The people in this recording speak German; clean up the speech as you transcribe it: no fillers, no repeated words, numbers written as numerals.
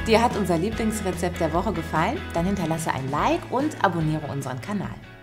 Dir hat unser Lieblingsrezept der Woche gefallen? Dann hinterlasse ein Like und abonniere unseren Kanal.